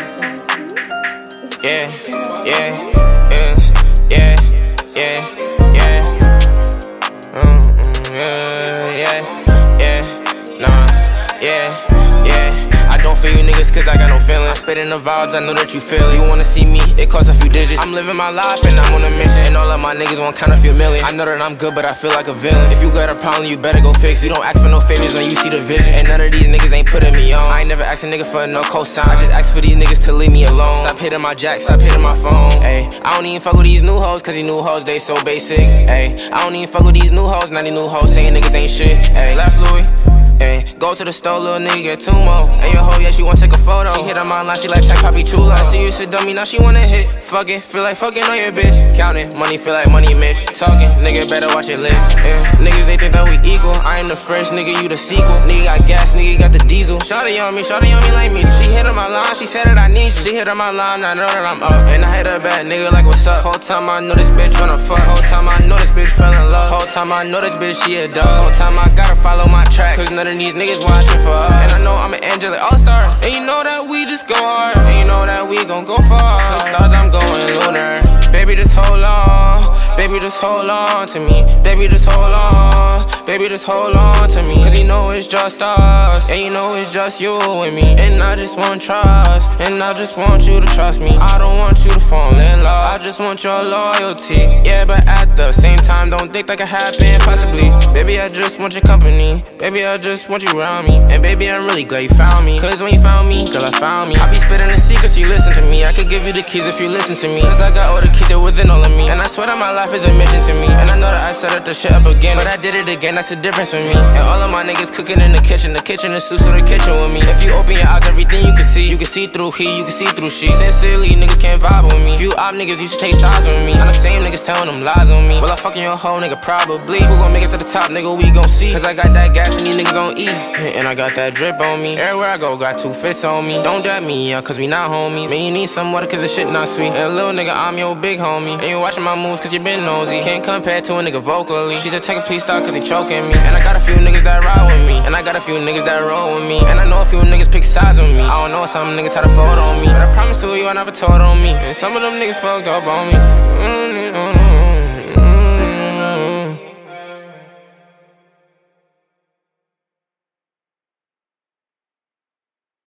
Yeah, yeah, yeah, yeah, yeah, yeah. I don't feel you niggas cause I got no feelings. I spit in the vibes, I know that you feel it. You wanna see me, it costs a few digits. I'm living my life and I'm on a mission. And all of my niggas want count a few million. I know that I'm good but I feel like a villain. If you got a problem you better go fix it. You don't ask for no favors when you see the vision. And none of these niggas ain't putting me on. I ain't never asked a nigga for no cosign. I just ask for these niggas to leave me alone. Stop hitting my jack, stop hitting my phone. Ayy, I don't even fuck with these new hoes cause these new hoes they so basic. Ayy, I don't even fuck with these new hoes, now these new hoes saying niggas ain't shit. Ayy, left Louis. Ay, go to the store, little nigga, get two more. Ay, your hoe, yeah, she wanna take a photo. She hit on my line, she like tech Poppy Chulo. I see you sit dummy, now she wanna hit. Fuck it, feel like fucking on your bitch. Counting, money feel like money, Mitch. Talking, nigga, better watch it lit. Yeah. Niggas, they think that we equal. I ain't the first, nigga, you the sequel. Nigga got gas, nigga got the diesel. Shawty on me like me. She hit on my line, she said that I need you. She hit on my line, I know that I'm up. And I hit her back, nigga, like what's up. Whole time I know this bitch wanna fuck. Whole time I know this bitch fell in love. Whole time I know this bitch, she a dog. Whole time I gotta follow my track. Cause none of these niggas watching for us. And I know I'm an angelic all-star. And you know that we just go hard. And you know that we gon' go far. The stars, I'm going lunar. Baby, just hold on. Baby, just hold on to me. Baby, just hold on. Baby, just hold on to me. Cause you know it's just us. And you know it's just you and me. And I just want trust. And I just want you to trust me. I don't want you to fall in love. I just want your loyalty. Yeah, but at the same time, don't think that could happen possibly. Baby, I just want your company. Baby, I just want you around me. And baby, I'm really glad you found me. Cause when you found me, girl, I found me. I be spitting the secrets, you listen to me. I could give you the keys if you listen to me. Cause I got all the keys that within all of me. And I swear that my life is a mission to me. And I know that I set up the shit up again, but I did it again, that's the difference with me. And all of my niggas cooking in the kitchen. The kitchen is Susu, the kitchen with me. If you open your eyes, everything you can see. You can see through he, you can see through she. Sincerely, niggas can't vibe with me. If you op niggas, you should take sides with me. I'm the same niggas telling them lies on me. Well, I fucking your whole nigga probably. Who gon' make it to the top, nigga, we gon' see. Cause I got that gas and these niggas on E. And I got that drip on me. Everywhere I go, got 2 fits on me. Don't doubt me, yeah, cause we not homies. Man, you need some water cause the shit not sweet. And little nigga, I'm your big homie. And you watching my moves cause you been nosy. Can't compare to a nigga vocally. She said take a please stop cause he choking me. And I got a few niggas that ride with me. And I got a few niggas that roll with me. And I know a few niggas pick sides with me. I don't know some niggas how to fold on me. But I promise to you I never told on me. And some of them niggas fucked up on me.